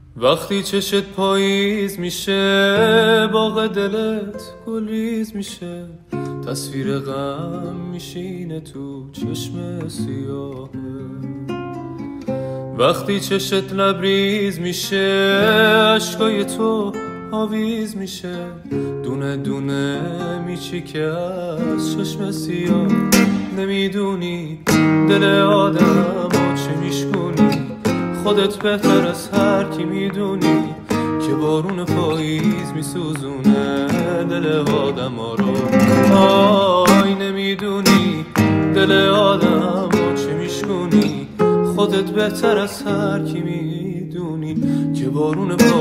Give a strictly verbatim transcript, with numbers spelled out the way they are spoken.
وقتی چشت پاییز میشه باغ دلت گلریز میشه، تصویر غم میشینه تو چشم سیاهه. وقتی چشت لبریز میشه عشقای تو آویز میشه، دونه دونه میچیکه از چشم سیاه. نمیدونی دل آدم ها چه میشکنی، خودت بهتر از هر کی میدونی که بارون پاییز میسوزونه دل آدم ها رو. آی نمیدونی دل آدم ها چه میشکنی، خودت بهتر از هر کی میدونی که بارون پاییز